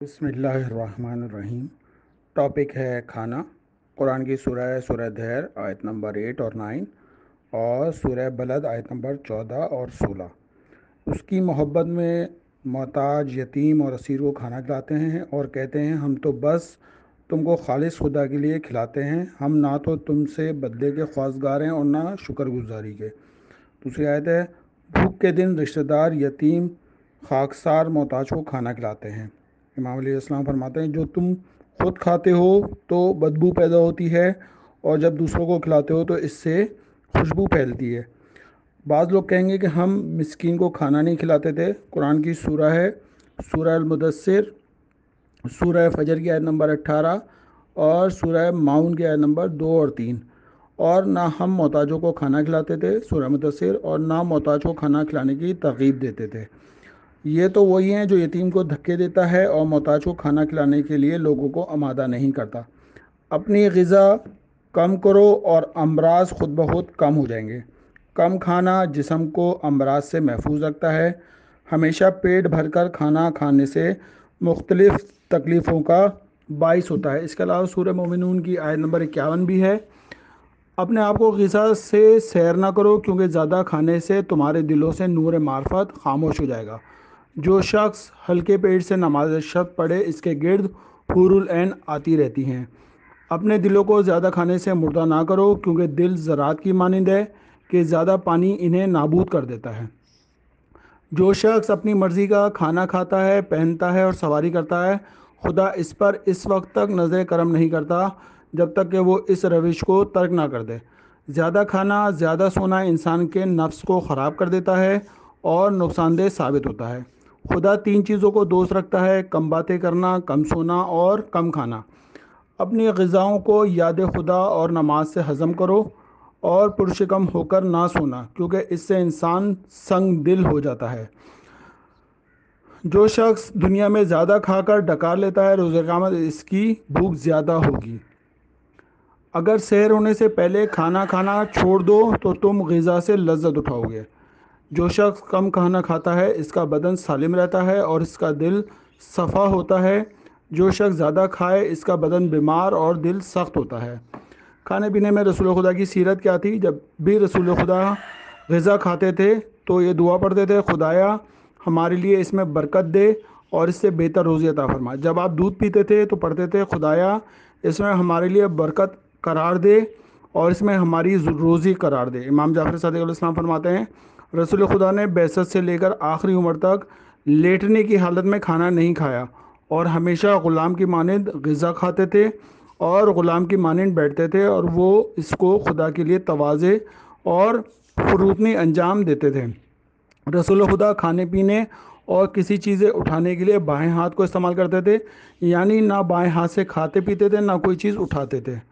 بسم اللہ الرحمن الرحیم۔ ٹاپک ہے کھانا۔ قرآن کی سورہ دہر آیت نمبر 8 اور 9 اور سورہ بلد آیت نمبر 14 اور 16۔ اس کی محبت میں محتاج، یتیم اور اسیر کو کھانا کھلاتے ہیں اور کہتے ہیں ہم تو بس تم کو خالص خدا کے لیے کھلاتے ہیں، ہم نہ تو تم سے بدلے کے خواستگار ہیں اور نہ شکر گزاری کے۔ دوسری آیت ہے بھوک کے دن رشتہ دار، یتیم، خاکسار، محتاج کو کھانا کھلاتے ہیں۔ امام علیہ السلام فرماتے ہیں جو تم خود کھاتے ہو تو بدبو پیدا ہوتی ہے اور جب دوسروں کو کھلاتے ہو تو اس سے خوشبو پھیلتی ہے۔ بعض لوگ کہیں گے کہ ہم مسکین کو کھانا نہیں کھلاتے تھے۔ قرآن کی سورہ ہے سورہ المدثر، سورہ فجر کی آیت نمبر 18 اور سورہ معون کی آیت نمبر 2 اور 3۔ اور نہ ہم محتاجوں کو کھانا کھلاتے تھے، سورہ مدثر، اور نہ محتاج کو کھانا کھلانے کی ترغیب دیتے تھے۔ یہ تو وہی ہیں جو یتیم کو دھکے دیتا ہے اور محتاج کو کھانا کھلانے کے لیے لوگوں کو آمادہ نہیں کرتا۔ اپنی غذا کم کرو اور امراض خود بخود کم ہو جائیں گے۔ کم کھانا جسم کو امراض سے محفوظ رکھتا ہے۔ ہمیشہ پیٹ بھر کر کھانا کھانے سے مختلف تکلیفوں کا باعث ہوتا ہے۔ اس کے علاوہ سورہ مومنون کی آیت نمبر 51 بھی ہے، اپنے آپ کو غذا سے سیر نہ کرو کیونکہ زیادہ کھانے سے تمہارے دلوں سے نور معرفت خاموش ہو جائے گا۔ جو شخص ہلکے پیٹ سے نماز شب پڑھے اس کے گرد حور العین آتی رہتی ہیں۔ اپنے دلوں کو زیادہ کھانے سے مردہ نہ کرو کیونکہ دل ذرات کی مانند ہے کہ زیادہ پانی انہیں نابود کر دیتا ہے۔ جو شخص اپنی مرضی کا کھانا کھاتا ہے، پہنتا ہے اور سواری کرتا ہے، خدا اس پر اس وقت تک نظر کرم نہیں کرتا جب تک کہ وہ اس روش کو ترک نہ کر دے۔ زیادہ کھانا، زیادہ سونا انسان کے نفس کو خراب کر دیتا ہے اور نقصان دہ ثابت ہوتا ہے۔ خدا 3 چیزوں کو دوست رکھتا ہے: کم باتیں کرنا، کم سونا اور کم کھانا۔ اپنی غذاؤں کو یاد خدا اور نماز سے ہضم کرو اور پرشکم ہو کر نہ سونا کیونکہ اس سے انسان سنگ دل ہو جاتا ہے۔ جو شخص دنیا میں زیادہ کھا کر ڈکار لیتا ہے، روز قیامت اس کی بھوک زیادہ ہوگی۔ اگر سحر ہونے سے پہلے کھانا کھانا چھوڑ دو تو تم غذا سے لذت اٹھاؤ گے۔ جو شخص کم کھانا کھاتا ہے اس کا بدن سالم رہتا ہے اور اس کا دل صفا ہوتا ہے۔ جو شخص زیادہ کھائے اس کا بدن بیمار اور دل سخت ہوتا ہے۔ کھانے پینے میں رسول خدا کی سیرت کیا تھی؟ جب بھی رسول خدا غذا کھاتے تھے تو یہ دعا پڑھتے تھے: خدایا ہمارے لیے اس میں برکت دے اور اس سے بہتر روزی عطا فرما۔ جب آپ دودھ پیتے تھے تو پڑھتے تھے: خدایا اس میں ہمارے لیے برکت قرار دے اور اس میں ہماری روزی قرار دے۔ امام جعفر صادق علیہ السلام فرماتے ہیں رسول خدا نے بعثت سے لے کر آخری عمر تک لیٹنے کی حالت میں کھانا نہیں کھایا اور ہمیشہ غلام کی مانند غذا کھاتے تھے اور غلام کی مانند بیٹھتے تھے اور وہ اس کو خدا کے لیے تواضع اور فروتنی انجام دیتے تھے۔ رسول خدا کھانے پینے اور کسی چیزیں اٹھانے کے لیے بائیں ہاتھ کو استعمال کرتے تھے، یعنی نہ بائیں ہاتھ سے کھاتے پیتے تھے نہ کوئی چیز اٹھاتے تھے۔